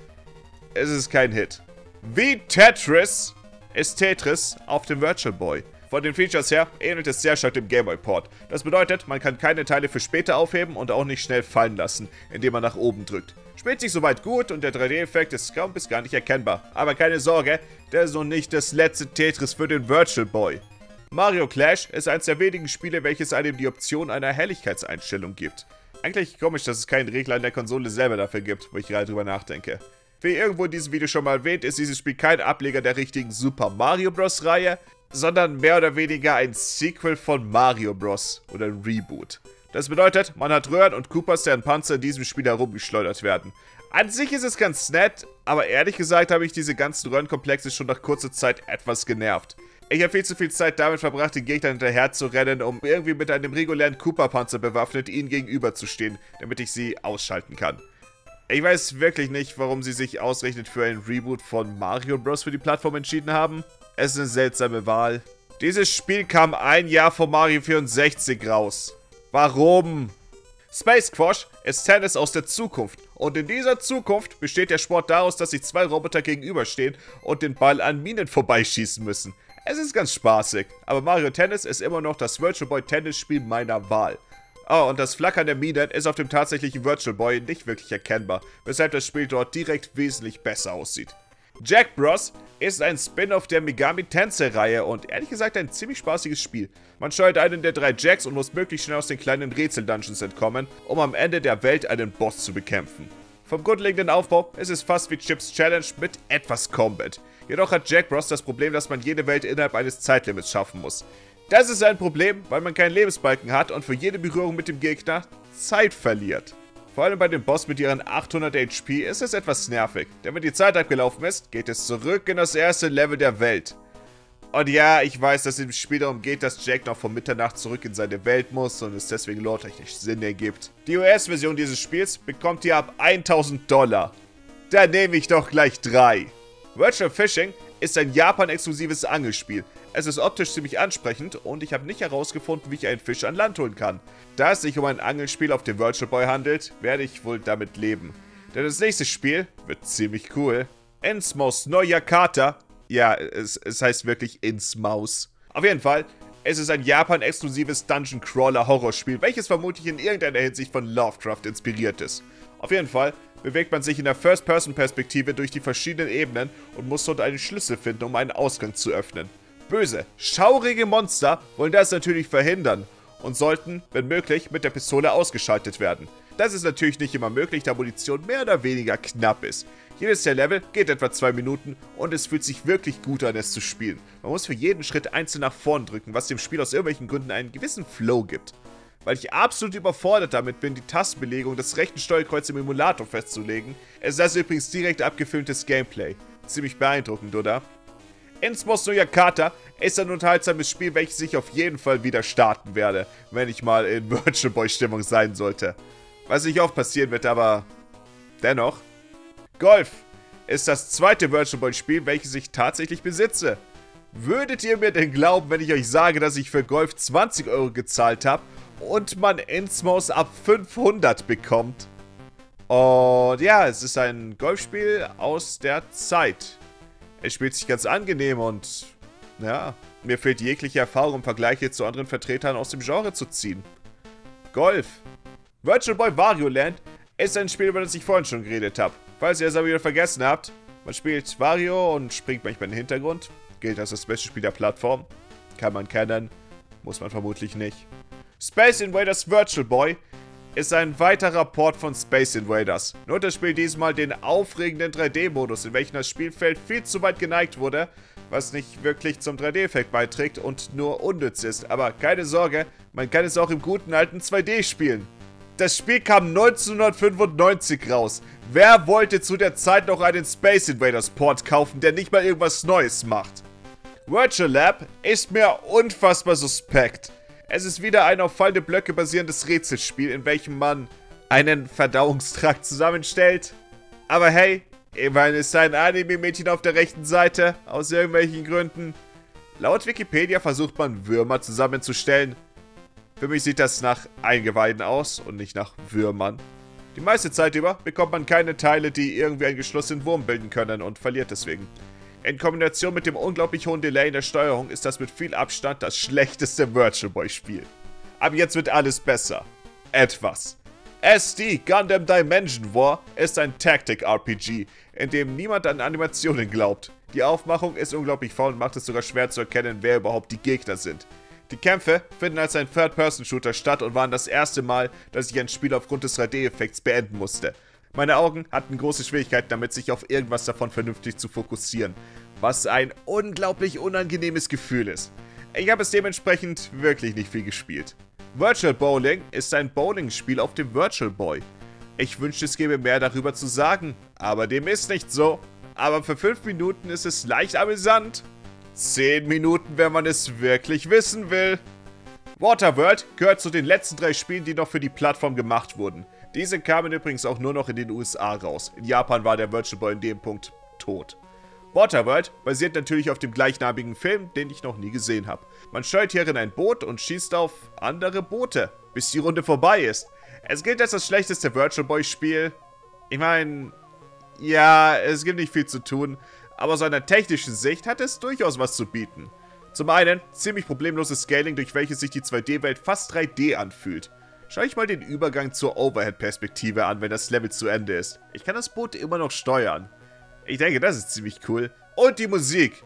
Es ist kein Hit. Wie Tetris ist Tetris auf dem Virtual Boy. Von den Features her ähnelt es sehr stark dem Game Boy Port. Das bedeutet, man kann keine Teile für später aufheben und auch nicht schnell fallen lassen, indem man nach oben drückt. Spielt sich soweit gut und der 3D-Effekt ist kaum bis gar nicht erkennbar. Aber keine Sorge, der ist noch nicht das letzte Tetris für den Virtual Boy. Mario Clash ist eines der wenigen Spiele, welches einem die Option einer Helligkeitseinstellung gibt. Eigentlich komisch, dass es keinen Regler in der Konsole selber dafür gibt, wo ich gerade drüber nachdenke. Wie irgendwo in diesem Video schon mal erwähnt, ist dieses Spiel kein Ableger der richtigen Super Mario Bros. Reihe, sondern mehr oder weniger ein Sequel von Mario Bros. Oder ein Reboot. Das bedeutet, man hat Röhren und Koopas, deren Panzer in diesem Spiel herumgeschleudert werden. An sich ist es ganz nett, aber ehrlich gesagt habe ich diese ganzen Röhrenkomplexe schon nach kurzer Zeit etwas genervt. Ich habe viel zu viel Zeit damit verbracht, den Gegnern hinterher zu rennen, um irgendwie mit einem regulären Koopa-Panzer bewaffnet ihnen gegenüberzustehen, damit ich sie ausschalten kann. Ich weiß wirklich nicht, warum sie sich ausgerechnet für ein Reboot von Mario Bros. Für die Plattform entschieden haben. Es ist eine seltsame Wahl. Dieses Spiel kam ein Jahr vor Mario 64 raus. Warum? Space Squash ist Tennis aus der Zukunft. Und in dieser Zukunft besteht der Sport daraus, dass sich 2 Roboter gegenüberstehen und den Ball an Minen vorbeischießen müssen. Es ist ganz spaßig, aber Mario Tennis ist immer noch das Virtual Boy Tennisspiel meiner Wahl. Oh, und das Flackern der Minen ist auf dem tatsächlichen Virtual Boy nicht wirklich erkennbar, weshalb das Spiel dort direkt wesentlich besser aussieht. Jack Bros. Ist ein Spin-off der Megami Tensei-Reihe und ehrlich gesagt ein ziemlich spaßiges Spiel. Man steuert einen der 3 Jacks und muss möglichst schnell aus den kleinen Rätsel-Dungeons entkommen, um am Ende der Welt einen Boss zu bekämpfen. Vom grundlegenden Aufbau ist es fast wie Chips Challenge mit etwas Combat. Jedoch hat Jack Bros. Das Problem, dass man jede Welt innerhalb eines Zeitlimits schaffen muss. Das ist ein Problem, weil man keinen Lebensbalken hat und für jede Berührung mit dem Gegner Zeit verliert. Vor allem bei dem Boss mit ihren 800 HP ist es etwas nervig, denn wenn die Zeit abgelaufen ist, geht es zurück in das erste Level der Welt. Und ja, ich weiß, dass es im Spiel darum geht, dass Jack noch vor Mitternacht zurück in seine Welt muss und es deswegen lore-technisch Sinn ergibt. Die US-Version dieses Spiels bekommt ihr ab $1000. Da nehme ich doch gleich 3. Virtual Fishing ist ein Japan-exklusives Angelspiel. Es ist optisch ziemlich ansprechend und ich habe nicht herausgefunden, wie ich einen Fisch an Land holen kann. Da es sich um ein Angelspiel auf dem Virtual Boy handelt, werde ich wohl damit leben. Denn das nächste Spiel wird ziemlich cool. Innsmouth no Yakata. Ja, es heißt wirklich Innsmouth. Auf jeden Fall, es ist ein Japan-exklusives Dungeon-Crawler-Horrorspiel, welches vermutlich in irgendeiner Hinsicht von Lovecraft inspiriert ist. Auf jeden Fall bewegt man sich in der First-Person-Perspektive durch die verschiedenen Ebenen und muss dort einen Schlüssel finden, um einen Ausgang zu öffnen. Böse, schaurige Monster wollen das natürlich verhindern und sollten, wenn möglich, mit der Pistole ausgeschaltet werden. Das ist natürlich nicht immer möglich, da Munition mehr oder weniger knapp ist. Jedes der Level geht etwa 2 Minuten und es fühlt sich wirklich gut an, es zu spielen. Man muss für jeden Schritt einzeln nach vorn drücken, was dem Spiel aus irgendwelchen Gründen einen gewissen Flow gibt. Weil ich absolut überfordert damit bin, die Tastenbelegung des rechten Steuerkreuzes im Emulator festzulegen, ist das übrigens direkt abgefilmtes Gameplay. Ziemlich beeindruckend, oder? Innsmouth no Yakata ist ein unterhaltsames Spiel, welches ich auf jeden Fall wieder starten werde, wenn ich mal in Virtual Boy Stimmung sein sollte. Was nicht oft passieren wird, aber dennoch. Golf ist das zweite Virtual Boy Spiel, welches ich tatsächlich besitze. Würdet ihr mir denn glauben, wenn ich euch sage, dass ich für Golf 20 € gezahlt habe und man Innsmouth ab 500 bekommt? Und ja, es ist ein Golfspiel aus der Zeit. Es spielt sich ganz angenehm und ja, mir fehlt jegliche Erfahrung, um Vergleiche zu anderen Vertretern aus dem Genre zu ziehen. Golf. Virtual Boy Wario Land ist ein Spiel, über das ich vorhin schon geredet habe. Falls ihr es aber wieder vergessen habt, man spielt Wario und springt manchmal in den Hintergrund. Gilt als das beste Spiel der Plattform. Kann man kennen, muss man vermutlich nicht. Space Invaders Virtual Boy ist ein weiterer Port von Space Invaders. Nur das Spiel diesmal den aufregenden 3D-Modus, in welchem das Spielfeld viel zu weit geneigt wurde, was nicht wirklich zum 3D-Effekt beiträgt und nur unnütz ist. Aber keine Sorge, man kann es auch im guten alten 2D spielen. Das Spiel kam 1995 raus. Wer wollte zu der Zeit noch einen Space Invaders Port kaufen, der nicht mal irgendwas Neues macht? Virtual Lab ist mir unfassbar suspekt. Es ist wieder ein auf fallende Blöcke basierendes Rätselspiel, in welchem man einen Verdauungstrakt zusammenstellt. Aber hey, immerhin ist ein Anime-Mädchen auf der rechten Seite, aus irgendwelchen Gründen. Laut Wikipedia versucht man Würmer zusammenzustellen. Für mich sieht das nach Eingeweiden aus und nicht nach Würmern. Die meiste Zeit über bekommt man keine Teile, die irgendwie einen geschlossenen Wurm bilden können und verliert deswegen. In Kombination mit dem unglaublich hohen Delay in der Steuerung ist das mit viel Abstand das schlechteste Virtual Boy Spiel. Aber jetzt wird alles besser. Etwas. SD Gundam Dimension War ist ein Tactic-RPG, in dem niemand an Animationen glaubt. Die Aufmachung ist unglaublich faul und macht es sogar schwer zu erkennen, wer überhaupt die Gegner sind. Die Kämpfe finden als ein Third-Person-Shooter statt und waren das erste Mal, dass ich ein Spiel aufgrund des 3D-Effekts beenden musste. Meine Augen hatten große Schwierigkeiten damit, sich auf irgendwas davon vernünftig zu fokussieren, was ein unglaublich unangenehmes Gefühl ist. Ich habe es dementsprechend wirklich nicht viel gespielt. Virtual Bowling ist ein Bowling-Spiel auf dem Virtual Boy. Ich wünschte, es gäbe mehr darüber zu sagen, aber dem ist nicht so. Aber für 5 Minuten ist es leicht amüsant. 10 Minuten, wenn man es wirklich wissen will. Waterworld gehört zu den letzten 3 Spielen, die noch für die Plattform gemacht wurden. Diese kamen übrigens auch nur noch in den USA raus. In Japan war der Virtual Boy in dem Punkt tot. Waterworld basiert natürlich auf dem gleichnamigen Film, den ich noch nie gesehen habe. Man steuert hierin ein Boot und schießt auf andere Boote, bis die Runde vorbei ist. Es gilt als das schlechteste Virtual Boy Spiel. Ich meine, ja, es gibt nicht viel zu tun, aber aus einer technischen Sicht hat es durchaus was zu bieten. Zum einen ziemlich problemloses Scaling, durch welches sich die 2D-Welt fast 3D anfühlt. Schau ich mal den Übergang zur Overhead-Perspektive an, wenn das Level zu Ende ist. Ich kann das Boot immer noch steuern. Ich denke, das ist ziemlich cool. Und die Musik.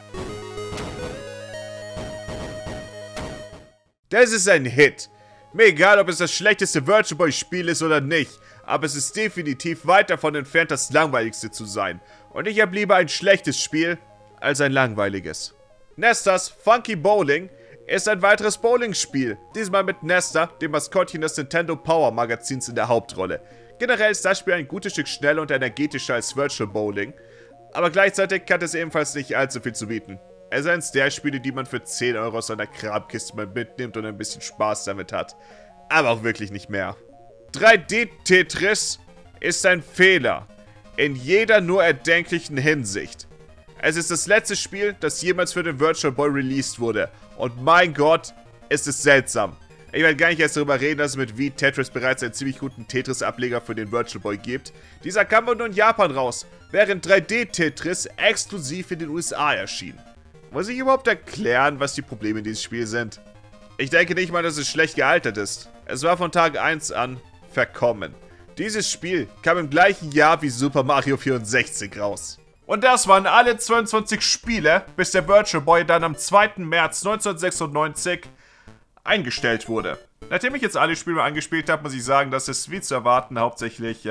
Das ist ein Hit. Mir egal, ob es das schlechteste Virtual Boy Spiel ist oder nicht, aber es ist definitiv weit davon entfernt, das langweiligste zu sein. Und ich habe lieber ein schlechtes Spiel als ein langweiliges. Nestas Funky Bowling ist ein weiteres Bowling-Spiel. Diesmal mit Nesta, dem Maskottchen des Nintendo Power Magazins, in der Hauptrolle. Generell ist das Spiel ein gutes Stück schneller und energetischer als Virtual Bowling, aber gleichzeitig hat es ebenfalls nicht allzu viel zu bieten. Es ist eines der Spiele, die man für 10 € aus einer Kramkiste mal mitnimmt und ein bisschen Spaß damit hat. Aber auch wirklich nicht mehr. 3D-Tetris ist ein Fehler. In jeder nur erdenklichen Hinsicht. Es ist das letzte Spiel, das jemals für den Virtual Boy released wurde. Und mein Gott, ist es seltsam. Ich werde gar nicht erst darüber reden, dass es mit Wii Tetris bereits einen ziemlich guten Tetris-Ableger für den Virtual Boy gibt. Dieser kam nur in Japan raus, während 3D-Tetris exklusiv in den USA erschien. Muss ich überhaupt erklären, was die Probleme in diesem Spiel sind? Ich denke nicht mal, dass es schlecht gealtert ist. Es war von Tag 1 an verkommen. Dieses Spiel kam im gleichen Jahr wie Super Mario 64 raus. Und das waren alle 22 Spiele, bis der Virtual Boy dann am 2. März 1996 eingestellt wurde. Nachdem ich jetzt alle Spiele angespielt habe, muss ich sagen, dass es wie zu erwarten hauptsächlich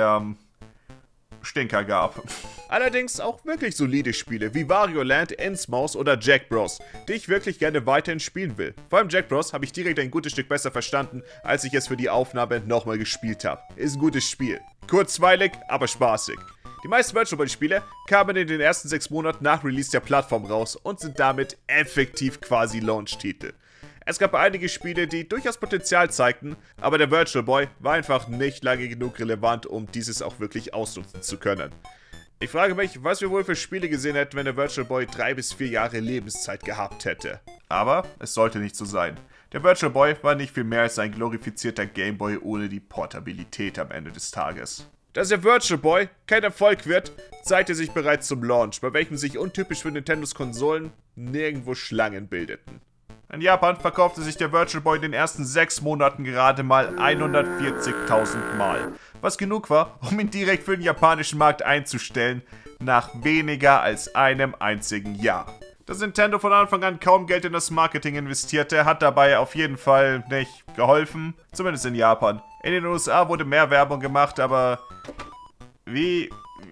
Stinker gab. Allerdings auch wirklich solide Spiele wie Wario Land, Innsmouth oder Jack Bros, die ich wirklich gerne weiterhin spielen will. Vor allem Jack Bros habe ich direkt ein gutes Stück besser verstanden, als ich es für die Aufnahme nochmal gespielt habe. Ist ein gutes Spiel. Kurzweilig, aber spaßig. Die meisten Virtual Boy Spiele kamen in den ersten 6 Monaten nach Release der Plattform raus und sind damit effektiv quasi Launch-Titel. Es gab einige Spiele, die durchaus Potenzial zeigten, aber der Virtual Boy war einfach nicht lange genug relevant, um dieses auch wirklich ausnutzen zu können. Ich frage mich, was wir wohl für Spiele gesehen hätten, wenn der Virtual Boy 3 bis 4 Jahre Lebenszeit gehabt hätte. Aber es sollte nicht so sein. Der Virtual Boy war nicht viel mehr als ein glorifizierter Game Boy ohne die Portabilität am Ende des Tages. Dass der Virtual Boy kein Erfolg wird, zeigte sich bereits zum Launch, bei welchem sich untypisch für Nintendos Konsolen nirgendwo Schlangen bildeten. In Japan verkaufte sich der Virtual Boy in den ersten 6 Monaten gerade mal 140.000 Mal, was genug war, um ihn direkt für den japanischen Markt einzustellen, nach weniger als einem einzigen Jahr. Dass Nintendo von Anfang an kaum Geld in das Marketing investierte, hat dabei auf jeden Fall nicht geholfen, zumindest in Japan. In den USA wurde mehr Werbung gemacht, aber wie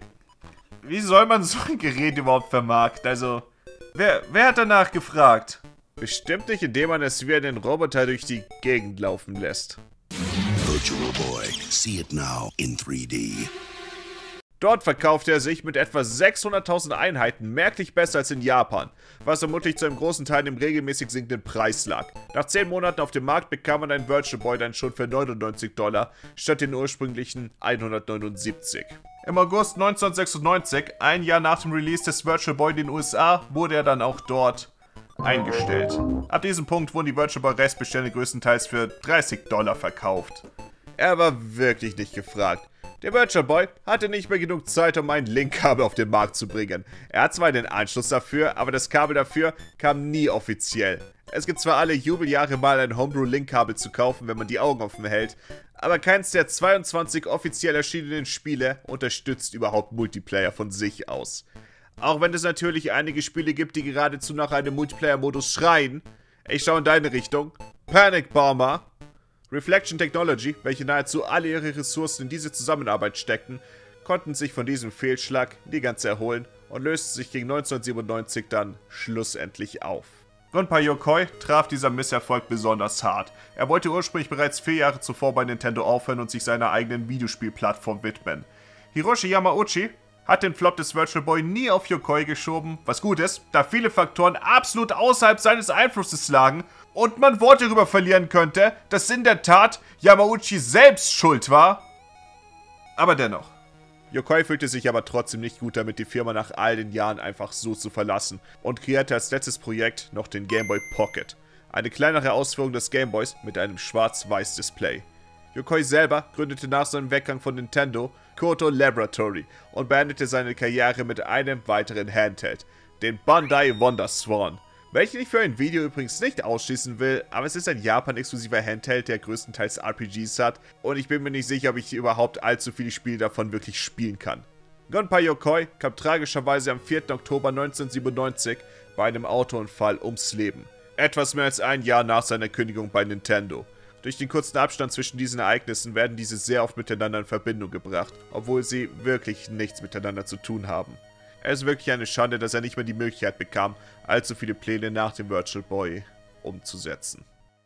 soll man so ein Gerät überhaupt vermarkten? Also, wer hat danach gefragt? Bestimmt nicht, indem man es wie einen Roboter durch die Gegend laufen lässt. Virtual Boy, see it now in 3D. Dort verkaufte er sich mit etwa 600.000 Einheiten merklich besser als in Japan, was vermutlich zu einem großen Teil im regelmäßig sinkenden Preis lag. Nach 10 Monaten auf dem Markt bekam man einen Virtual Boy dann schon für $99 statt den ursprünglichen 179. Im August 1996, ein Jahr nach dem Release des Virtual Boy in den USA, wurde er dann auch dort eingestellt. Ab diesem Punkt wurden die Virtual Boy Restbestände größtenteils für $30 verkauft. Er war wirklich nicht gefragt. Der Virtual Boy hatte nicht mehr genug Zeit, um ein Link-Kabel auf den Markt zu bringen. Er hat zwar den Anschluss dafür, aber das Kabel dafür kam nie offiziell. Es gibt zwar alle Jubeljahre mal ein Homebrew-Link-Kabel zu kaufen, wenn man die Augen offen hält, aber keins der 22 offiziell erschienenen Spiele unterstützt überhaupt Multiplayer von sich aus. Auch wenn es natürlich einige Spiele gibt, die geradezu nach einem Multiplayer-Modus schreien. Ich schaue in deine Richtung. Panic Bomber, Reflection Technology, welche nahezu alle ihre Ressourcen in diese Zusammenarbeit steckten, konnten sich von diesem Fehlschlag nie ganz erholen und lösten sich gegen 1997 dann schlussendlich auf. Gunpei Yokoi traf dieser Misserfolg besonders hart. Er wollte ursprünglich bereits 4 Jahre zuvor bei Nintendo aufhören und sich seiner eigenen Videospielplattform widmen. Hiroshi Yamauchi hat den Flop des Virtual Boy nie auf Yokoi geschoben, was gut ist, da viele Faktoren absolut außerhalb seines Einflusses lagen und man Worte darüber verlieren könnte, dass in der Tat Yamauchi selbst schuld war. Aber dennoch. Yokoi fühlte sich aber trotzdem nicht gut damit, die Firma nach all den Jahren einfach so zu verlassen und kreierte als letztes Projekt noch den Game Boy Pocket. Eine kleinere Ausführung des Game Boys mit einem schwarz-weiß Display. Yokoi selber gründete nach seinem Weggang von Nintendo Koto Laboratory und beendete seine Karriere mit einem weiteren Handheld, den Bandai Wonder Swan. welchen ich für ein Video übrigens nicht ausschließen will, aber es ist ein Japan-exklusiver Handheld, der größtenteils RPGs hat und ich bin mir nicht sicher, ob ich überhaupt allzu viele Spiele davon wirklich spielen kann. Gunpei Yokoi kam tragischerweise am 4. Oktober 1997 bei einem Autounfall ums Leben. Etwas mehr als ein Jahr nach seiner Kündigung bei Nintendo. Durch den kurzen Abstand zwischen diesen Ereignissen werden diese sehr oft miteinander in Verbindung gebracht, obwohl sie wirklich nichts miteinander zu tun haben. Es ist wirklich eine Schande, dass er nicht mehr die Möglichkeit bekam, allzu viele Pläne nach dem Virtual Boy umzusetzen.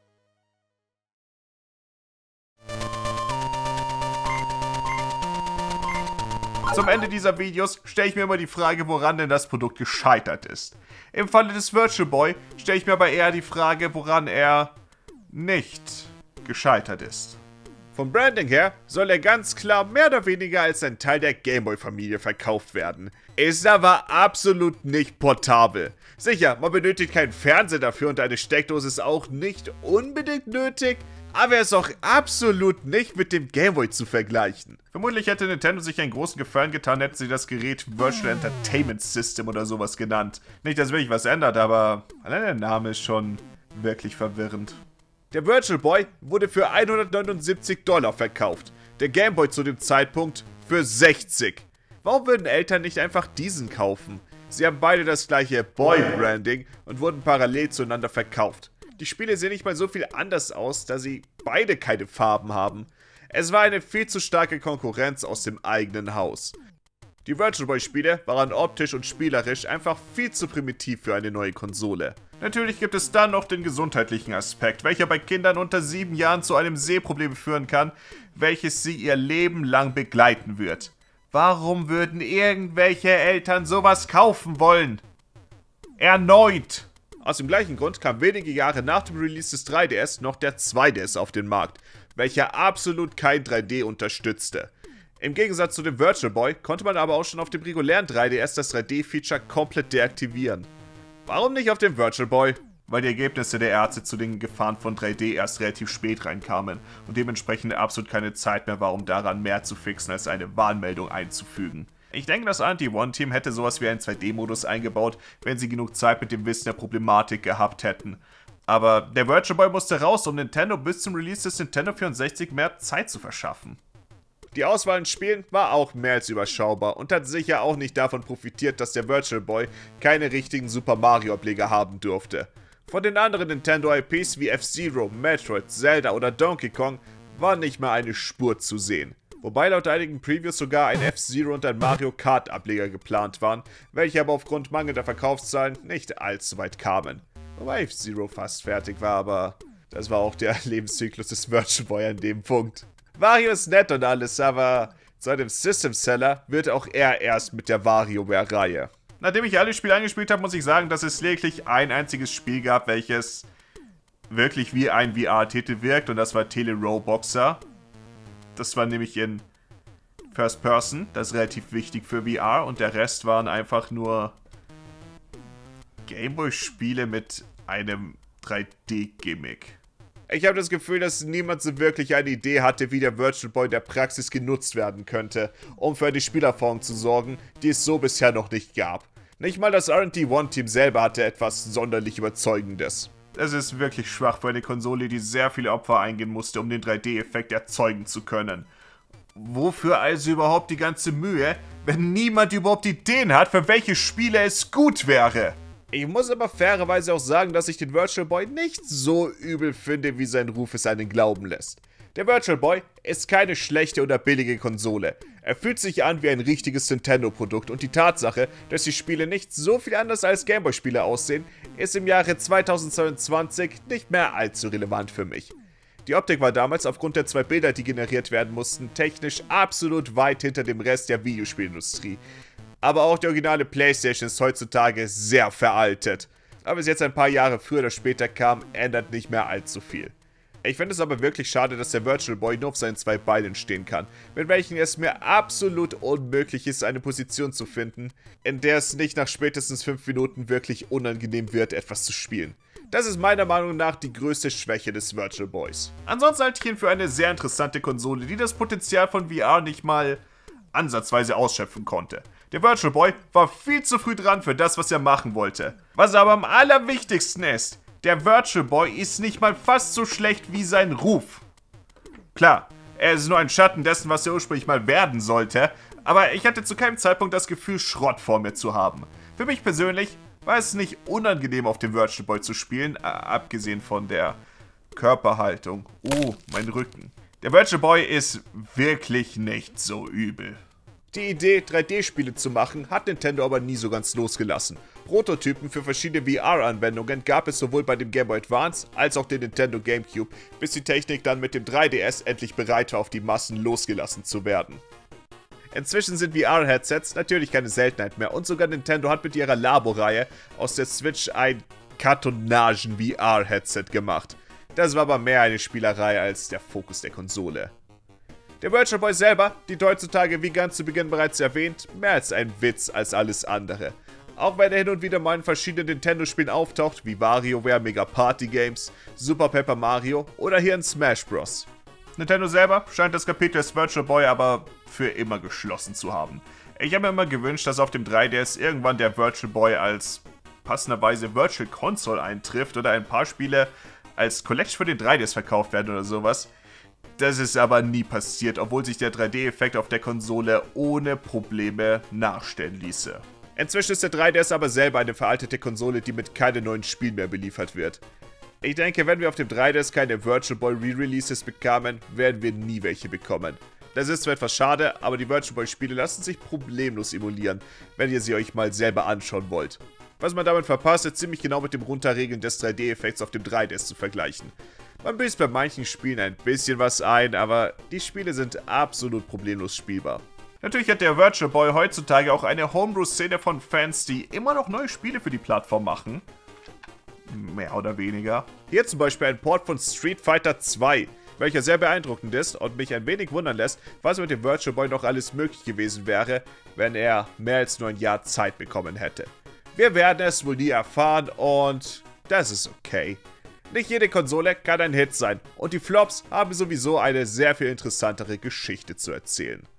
Zum Ende dieser Videos stelle ich mir immer die Frage, woran denn das Produkt gescheitert ist. Im Falle des Virtual Boy stelle ich mir aber eher die Frage, woran er nicht gescheitert ist. Vom Branding her soll er ganz klar mehr oder weniger als ein Teil der Gameboy-Familie verkauft werden. Ist aber absolut nicht portabel. Sicher, man benötigt keinen Fernseher dafür und eine Steckdose ist auch nicht unbedingt nötig, aber er ist auch absolut nicht mit dem Gameboy zu vergleichen. Vermutlich hätte Nintendo sich einen großen Gefallen getan, hätten sie das Gerät Virtual Entertainment System oder sowas genannt. Nicht, dass wirklich was ändert, aber allein der Name ist schon wirklich verwirrend. Der Virtual Boy wurde für $179 verkauft, der Game Boy zu dem Zeitpunkt für 60. Warum würden Eltern nicht einfach diesen kaufen? Sie haben beide das gleiche Boy-Branding und wurden parallel zueinander verkauft. Die Spiele sehen nicht mal so viel anders aus, da sie beide keine Farben haben. Es war eine viel zu starke Konkurrenz aus dem eigenen Haus. Die Virtual Boy Spiele waren optisch und spielerisch einfach viel zu primitiv für eine neue Konsole. Natürlich gibt es dann noch den gesundheitlichen Aspekt, welcher bei Kindern unter 7 Jahren zu einem Sehproblem führen kann, welches sie ihr Leben lang begleiten wird. Warum würden irgendwelche Eltern sowas kaufen wollen? Erneut! Aus dem gleichen Grund kam wenige Jahre nach dem Release des 3DS noch der 2DS auf den Markt, welcher absolut kein 3D unterstützte. Im Gegensatz zu dem Virtual Boy konnte man aber auch schon auf dem regulären 3DS das 3D-Feature komplett deaktivieren. Warum nicht auf dem Virtual Boy? Weil die Ergebnisse der Ärzte zu den Gefahren von 3D erst relativ spät reinkamen und dementsprechend absolut keine Zeit mehr war, um daran mehr zu fixen, als eine Warnmeldung einzufügen. Ich denke, das R&D1-Team hätte sowas wie einen 2D-Modus eingebaut, wenn sie genug Zeit mit dem Wissen der Problematik gehabt hätten. Aber der Virtual Boy musste raus, um Nintendo bis zum Release des Nintendo 64 mehr Zeit zu verschaffen. Die Auswahl in Spielen war auch mehr als überschaubar und hat sicher auch nicht davon profitiert, dass der Virtual Boy keine richtigen Super Mario Ableger haben durfte. Von den anderen Nintendo IPs wie F-Zero, Metroid, Zelda oder Donkey Kong war nicht mehr eine Spur zu sehen. Wobei laut einigen Previews sogar ein F-Zero und ein Mario Kart Ableger geplant waren, welche aber aufgrund mangelnder Verkaufszahlen nicht allzu weit kamen. Wobei F-Zero fast fertig war, aber das war auch der Lebenszyklus des Virtual Boy an dem Punkt. Wario ist nett und alles, aber zu einem System Seller wird auch er erst mit der WarioWare-Reihe. Nachdem ich alle Spiele angespielt habe, muss ich sagen, dass es lediglich ein einziges Spiel gab, welches wirklich wie ein VR-Titel wirkt, und das war Tele-Roboxer. Das war nämlich in First Person, das ist relativ wichtig für VR, und der Rest waren einfach nur Gameboy-Spiele mit einem 3D-Gimmick. Ich habe das Gefühl, dass niemand so wirklich eine Idee hatte, wie der Virtual Boy in der Praxis genutzt werden könnte, um für eine Spielerfahrung zu sorgen, die es so bisher noch nicht gab. Nicht mal das R&D1-Team selber hatte etwas sonderlich Überzeugendes. Es ist wirklich schwach für eine Konsole, die sehr viele Opfer eingehen musste, um den 3D-Effekt erzeugen zu können. Wofür also überhaupt die ganze Mühe, wenn niemand überhaupt Ideen hat, für welche Spiele es gut wäre? Ich muss aber fairerweise auch sagen, dass ich den Virtual Boy nicht so übel finde, wie sein Ruf es einen glauben lässt. Der Virtual Boy ist keine schlechte oder billige Konsole. Er fühlt sich an wie ein richtiges Nintendo-Produkt und die Tatsache, dass die Spiele nicht so viel anders als Gameboy-Spiele aussehen, ist im Jahre 2022 nicht mehr allzu relevant für mich. Die Optik war damals aufgrund der 2 Bilder, die generiert werden mussten, technisch absolut weit hinter dem Rest der Videospielindustrie. Aber auch die originale PlayStation ist heutzutage sehr veraltet. Aber es jetzt ein paar Jahre früher oder später kam, ändert nicht mehr allzu viel. Ich finde es aber wirklich schade, dass der Virtual Boy nur auf seinen 2 Beinen stehen kann, mit welchen es mir absolut unmöglich ist, eine Position zu finden, in der es nicht nach spätestens 5 Minuten wirklich unangenehm wird, etwas zu spielen. Das ist meiner Meinung nach die größte Schwäche des Virtual Boys. Ansonsten halte ich ihn für eine sehr interessante Konsole, die das Potenzial von VR nicht mal ansatzweise ausschöpfen konnte. Der Virtual Boy war viel zu früh dran für das, was er machen wollte. Was aber am allerwichtigsten ist, der Virtual Boy ist nicht mal fast so schlecht wie sein Ruf. Klar, er ist nur ein Schatten dessen, was er ursprünglich mal werden sollte, aber ich hatte zu keinem Zeitpunkt das Gefühl, Schrott vor mir zu haben. Für mich persönlich war es nicht unangenehm, auf dem Virtual Boy zu spielen, abgesehen von der Körperhaltung. Oh, mein Rücken. Der Virtual Boy ist wirklich nicht so übel. Die Idee, 3D-Spiele zu machen, hat Nintendo aber nie so ganz losgelassen. Prototypen für verschiedene VR-Anwendungen gab es sowohl bei dem Game Boy Advance als auch dem Nintendo GameCube, bis die Technik dann mit dem 3DS endlich bereit war, auf die Massen losgelassen zu werden. Inzwischen sind VR-Headsets natürlich keine Seltenheit mehr und sogar Nintendo hat mit ihrer Labo-Reihe aus der Switch ein Kartonagen-VR-Headset gemacht. Das war aber mehr eine Spielerei als der Fokus der Konsole. Der Virtual Boy selber dient heutzutage, wie ganz zu Beginn bereits erwähnt, mehr als ein Witz als alles andere. Auch wenn er hin und wieder mal in verschiedenen Nintendo-Spielen auftaucht, wie WarioWare Mega Party Games, Super Paper Mario oder hier in Smash Bros. Nintendo selber scheint das Kapitel des Virtual Boy aber für immer geschlossen zu haben. Ich habe mir immer gewünscht, dass auf dem 3DS irgendwann der Virtual Boy als passenderweise Virtual Console eintrifft oder ein paar Spiele als Collection für den 3DS verkauft werden oder sowas. Das ist aber nie passiert, obwohl sich der 3D-Effekt auf der Konsole ohne Probleme nachstellen ließe. Inzwischen ist der 3DS aber selber eine veraltete Konsole, die mit keinen neuen Spielen mehr beliefert wird. Ich denke, wenn wir auf dem 3DS keine Virtual Boy Re-Releases bekamen, werden wir nie welche bekommen. Das ist zwar etwas schade, aber die Virtual Boy Spiele lassen sich problemlos emulieren, wenn ihr sie euch mal selber anschauen wollt. Was man damit verpasst, ist ziemlich genau mit dem Runterregeln des 3D-Effekts auf dem 3DS zu vergleichen. Man büßt bei manchen Spielen ein bisschen was ein, aber die Spiele sind absolut problemlos spielbar. Natürlich hat der Virtual Boy heutzutage auch eine Homebrew-Szene von Fans, die immer noch neue Spiele für die Plattform machen. Mehr oder weniger. Hier zum Beispiel ein Port von Street Fighter 2, welcher sehr beeindruckend ist und mich ein wenig wundern lässt, was mit dem Virtual Boy noch alles möglich gewesen wäre, wenn er mehr als nur ein Jahr Zeit bekommen hätte. Wir werden es wohl nie erfahren und das ist okay. Nicht jede Konsole kann ein Hit sein und die Flops haben sowieso eine sehr viel interessantere Geschichte zu erzählen.